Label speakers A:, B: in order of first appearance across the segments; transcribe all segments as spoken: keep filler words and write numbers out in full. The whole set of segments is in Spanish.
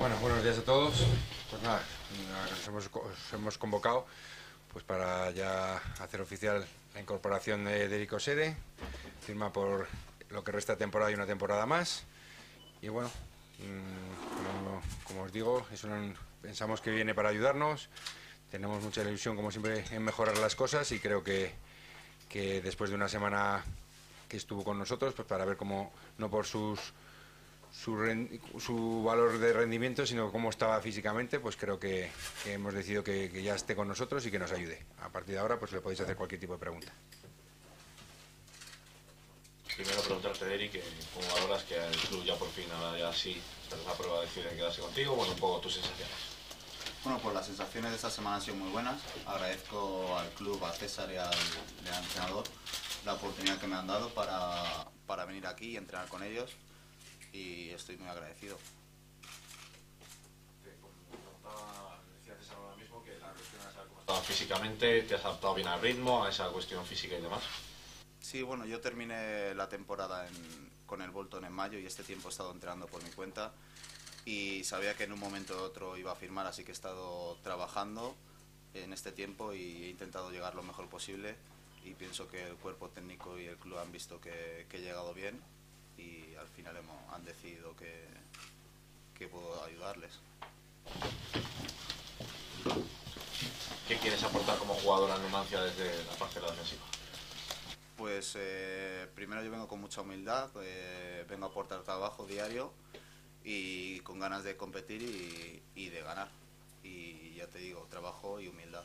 A: Bueno, buenos días a todos. Pues nada, nos hemos, os hemos convocado pues para ya hacer oficial la incorporación de, de Eric Osede, firma por lo que resta de temporada y una temporada más. Y bueno, como, como os digo, es una, pensamos que viene para ayudarnos. Tenemos mucha ilusión, como siempre, en mejorar las cosas y creo que, que después de una semana que estuvo con nosotros, pues para ver cómo, no por sus Su, su valor de rendimiento, sino cómo estaba físicamente, pues creo que, que hemos decidido que, que ya esté con nosotros y que nos ayude. A partir de ahora, pues le podéis hacer cualquier tipo de pregunta.
B: Primero preguntarte, Eric, ¿cómo valoras que el club ya por fin, ahora ya sí, tras la prueba decide quedarse contigo? Bueno, un poco tus sensaciones.
C: Bueno, pues las sensaciones de esta semana han sido muy buenas. Agradezco al club, a César y al, y al entrenador la oportunidad que me han dado para, para venir aquí y entrenar con ellos. Y estoy muy agradecido.
B: Te comentaba, decía César ahora mismo que la cuestión es saber cómo estabas físicamente, te has adaptado bien al ritmo, a esa cuestión física y demás.
C: Sí, bueno, yo terminé la temporada en, con el Bolton en mayo y este tiempo he estado entrenando por mi cuenta y sabía que en un momento u otro iba a firmar, así que he estado trabajando en este tiempo y he intentado llegar lo mejor posible y pienso que el cuerpo técnico y el club han visto que, que he llegado bien y al final hemos, han decidido que, que puedo ayudarles.
B: ¿Qué quieres aportar como jugador al Numancia desde la parte de la defensiva?
C: Pues eh, primero yo vengo con mucha humildad, eh, vengo a aportar trabajo diario y con ganas de competir y, y de ganar. Y ya te digo, trabajo y humildad.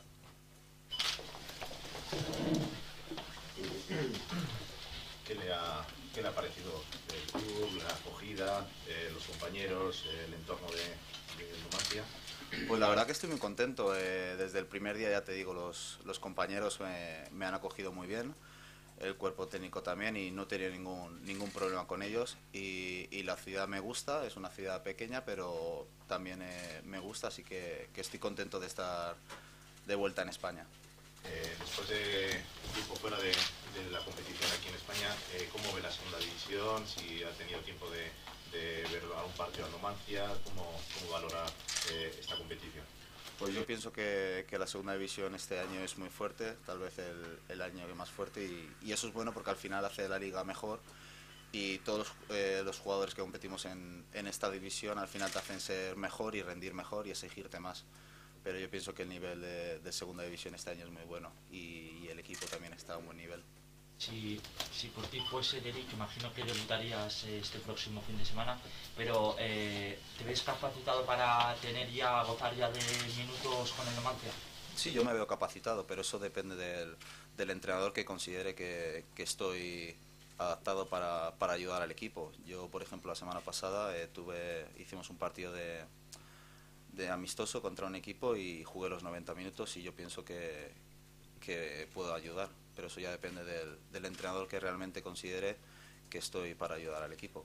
D: ¿Qué le ha, qué le ha parecido el club, la acogida, eh, los compañeros, eh, el entorno de, de Numancia?
C: Pues la verdad que estoy muy contento. Eh, desde el primer día, ya te digo, los, los compañeros me, me han acogido muy bien, el cuerpo técnico también, y no he tenido ningún, ningún problema con ellos. Y, y la ciudad me gusta, es una ciudad pequeña, pero también eh, me gusta, así que, que estoy contento de estar de vuelta en España.
D: Eh, después de un tiempo fuera de, de la competición aquí en España, eh, ¿cómo ve la segunda división? Si ha tenido tiempo de, de ver algún partido al Numancia, ¿cómo, cómo valora eh, esta competición?
C: Pues yo pienso que, que la segunda división este año es muy fuerte, tal vez el, el año más fuerte, y, y eso es bueno porque al final hace la liga mejor y todos los, eh, los jugadores que competimos en, en esta división al final te hacen ser mejor y rendir mejor y exigirte más. Pero yo pienso que el nivel de, de segunda división este año es muy bueno y, y el equipo también está a un buen nivel.
E: Si, si por ti fuese, Eric, imagino que debutarías este próximo fin de semana, pero eh, ¿te ves capacitado para tener ya, gozar ya de minutos con el Numancia?
C: Sí, yo me veo capacitado, pero eso depende del, del entrenador que considere que, que estoy adaptado para, para ayudar al equipo. Yo, por ejemplo, la semana pasada eh, tuve, hicimos un partido de, de amistoso contra un equipo y jugué los noventa minutos y yo pienso que, que puedo ayudar, pero eso ya depende del, del entrenador que realmente considere que estoy para ayudar al equipo.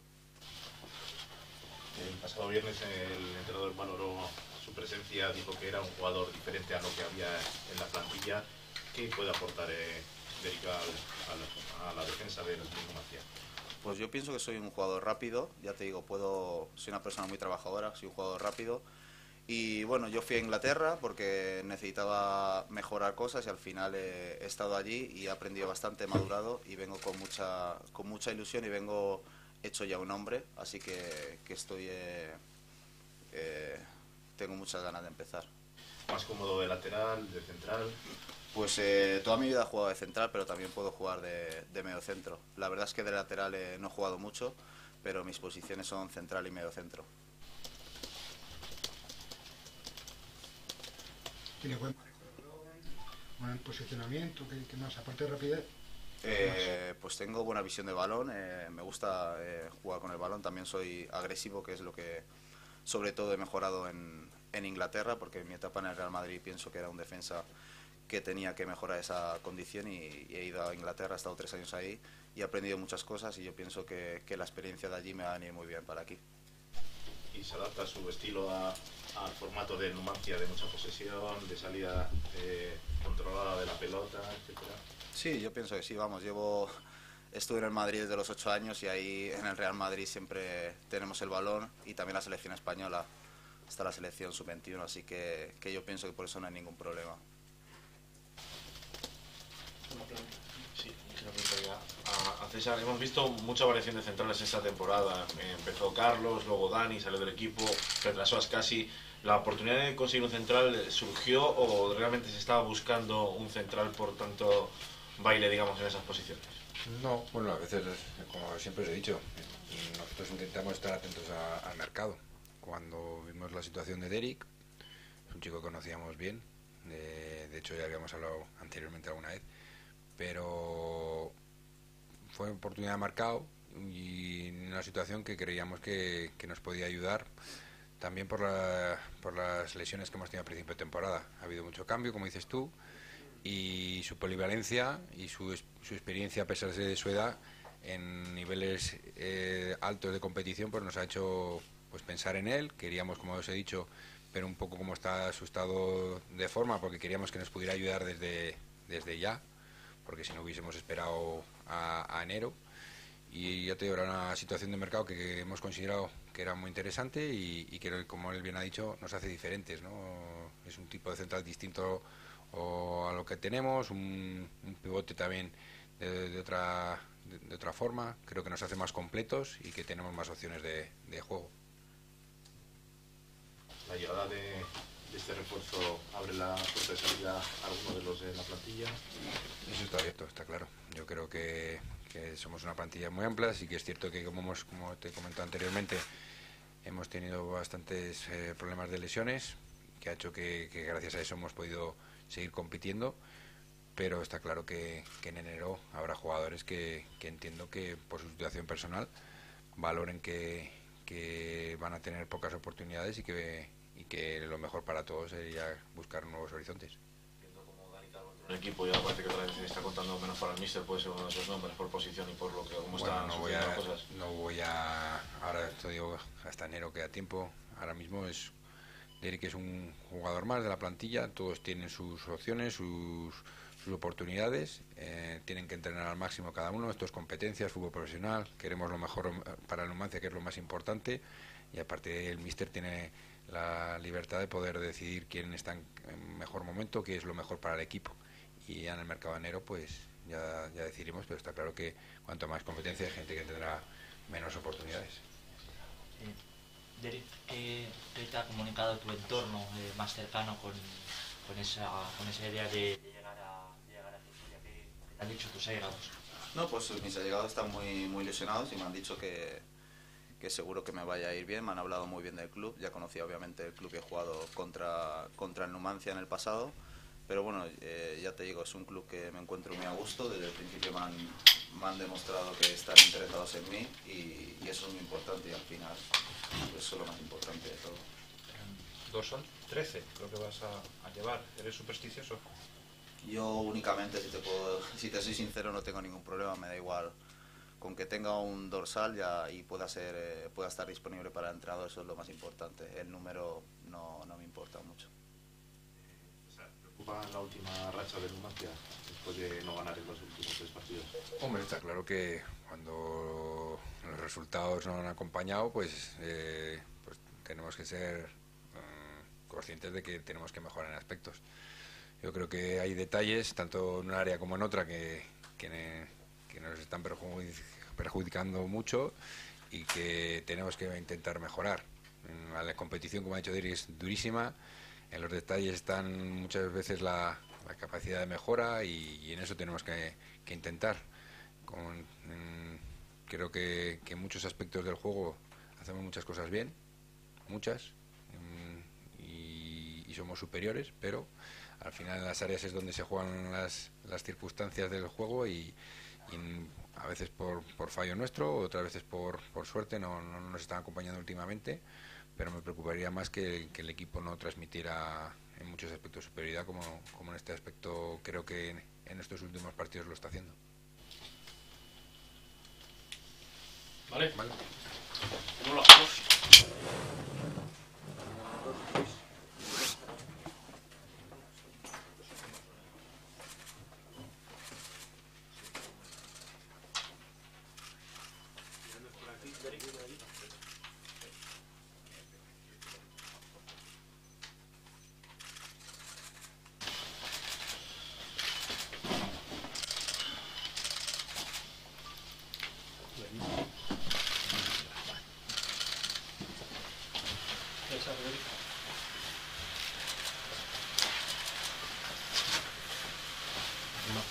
D: El pasado viernes el entrenador valoró su presencia, dijo que era un jugador diferente a lo que había en la plantilla. ¿Qué puede aportar eh, Eric a, a, a la defensa del Numancia?
C: Pues yo pienso que soy un jugador rápido, ya te digo, puedo, soy una persona muy trabajadora, soy un jugador rápido. Y bueno, yo fui a Inglaterra porque necesitaba mejorar cosas y al final he, he estado allí y he aprendido bastante, he madurado y vengo con mucha, con mucha ilusión y vengo hecho ya un hombre, así que, que estoy, eh, eh, tengo muchas ganas de empezar.
D: ¿Más cómodo de lateral, de central?
C: Pues eh, toda mi vida he jugado de central, pero también puedo jugar de, de mediocentro. La verdad es que de lateral eh, no he jugado mucho, pero mis posiciones son central y mediocentro.
F: Tiene buen manejo de balón, buen posicionamiento, ¿qué, qué más? Aparte de rapidez.
C: Eh, pues tengo buena visión de balón, eh, me gusta eh, jugar con el balón, también soy agresivo, que es lo que sobre todo he mejorado en, en Inglaterra, porque en mi etapa en el Real Madrid pienso que era un defensa que tenía que mejorar esa condición y, y he ido a Inglaterra, he estado tres años ahí y he aprendido muchas cosas y yo pienso que, que la experiencia de allí me va a venir muy bien para aquí.
D: ¿Y se adapta su estilo a, al formato del Numancia, de mucha posesión, de salida eh, controlada de la pelota, etcétera?
C: Sí, yo pienso que sí, vamos, llevo, estuve en el Madrid desde los ocho años y ahí en el Real Madrid siempre tenemos el balón y también la selección española. hasta la selección sub veintiuno, así que, que yo pienso que por eso no hay ningún problema.
B: Sí, quisiera preguntar ya a, a César. Hemos visto mucha variación de centrales esta temporada. Eh, empezó Carlos, luego Dani, salió del equipo, retrasó a Ascasi. ¿La oportunidad de conseguir un central surgió o realmente se estaba buscando un central por tanto baile, digamos, en esas posiciones?
A: No, bueno, a veces, como siempre os he dicho, nosotros intentamos estar atentos a, al mercado. Cuando vimos la situación de Derek, es un chico que conocíamos bien, de, de hecho ya habíamos hablado anteriormente alguna vez, pero fue oportunidad de mercado y en una situación que creíamos que, que nos podía ayudar también por, la, por las lesiones que hemos tenido a principio de temporada. Ha habido mucho cambio, como dices tú, y su polivalencia y su, su experiencia, a pesar de su edad, en niveles eh, altos de competición, pues nos ha hecho pues pensar en él. Queríamos, como os he dicho, ver un poco cómo está su estado de forma, porque queríamos que nos pudiera ayudar desde, desde ya, porque si no hubiésemos esperado a, a enero. Y ya te digo, era una situación de mercado que hemos considerado que era muy interesante y, y que, como él bien ha dicho, nos hace diferentes, ¿no? Es un tipo de central distinto o a lo que tenemos, un, un pivote también de, de otra de, de otra forma. Creo que nos hace más completos y que tenemos más opciones de, de juego.
D: La llegada de, de este refuerzo abre la puerta de salida a alguno de los de la plantilla.
A: Eso está abierto, está claro. Yo creo que, que somos una plantilla muy amplia, sí que es cierto que, como hemos, como te he comentado anteriormente, hemos tenido bastantes eh, problemas de lesiones, que ha hecho que, que gracias a eso hemos podido seguir compitiendo, pero está claro que, que en enero habrá jugadores que, que entiendo que por su situación personal valoren que, que van a tener pocas oportunidades y que, y que lo mejor para todos sería buscar nuevos horizontes.
B: Viendo como Dani Carlos entró en el equipo, ya parece que otra vez está contando menos para el míster, puede ser uno de esos nombres por posición y por lo que cómo
A: Bueno,
B: están
A: no voy
B: sucediendo
A: a,
B: las cosas.
A: no voy a, ahora esto digo, hasta enero queda tiempo. Ahora mismo es Derek, es un jugador más de la plantilla, todos tienen sus opciones, sus, sus oportunidades, eh, tienen que entrenar al máximo cada uno. Esto es competencia, es fútbol profesional, queremos lo mejor para el Numancia, que es lo más importante, y aparte el míster tiene la libertad de poder decidir quién está en mejor momento, qué es lo mejor para el equipo, y ya en el mercado de enero pues ya, ya decidiremos, pero está claro que cuanto más competencia hay gente que tendrá menos oportunidades.
E: Eh, Derek, ¿qué, qué te ha comunicado tu entorno eh, más cercano con, con, esa, con esa idea de, de llegar a de llegar a Cecilia? ¿Qué, qué te han dicho tus allegados?
C: No, pues mis allegados están muy, muy ilusionados y me han dicho que, que seguro que me vaya a ir bien. Me han hablado muy bien del club, ya conocía obviamente el club que he jugado contra, contra el Numancia en el pasado, pero bueno, eh, ya te digo, es un club que me encuentro muy a gusto. Desde el principio me han, me han demostrado que están interesados en mí y, y eso es muy importante, y al final pues eso es lo más importante de todo.
G: Dos son trece, creo que vas a, a llevar. ¿Eres supersticioso?
C: Yo únicamente, si te, puedo, si te soy sincero, no tengo ningún problema, me da igual. Con que tenga un dorsal ya y pueda, ser, eh, pueda estar disponible para el entrenador, eso es lo más importante. El número no, no me importa mucho.
D: ¿Preocupa la última racha del Numancia después de no ganar en los últimos tres partidos?
A: Hombre, está claro que cuando los resultados no han acompañado, pues, eh, pues tenemos que ser eh, conscientes de que tenemos que mejorar en aspectos. Yo creo que hay detalles, tanto en un área como en otra, que, que, que nos están perjudicando mucho y que tenemos que intentar mejorar. La competición, como ha dicho Diri, es durísima. En los detalles están muchas veces la, la capacidad de mejora y, y en eso tenemos que, que intentar. Con, en, creo que, que en muchos aspectos del juego hacemos muchas cosas bien, muchas, en, y, y somos superiores, pero al final en las áreas es donde se juegan las, las circunstancias del juego y, y a veces por, por fallo nuestro, otras veces por, por suerte no, no nos están acompañando últimamente, pero me preocuparía más que, que el equipo no transmitiera en muchos aspectos superioridad como, como en este aspecto creo que en, en estos últimos partidos lo está haciendo.
B: Vale,
A: ¿Vale?
B: ¿Cómo lo hacemos?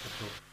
F: respecto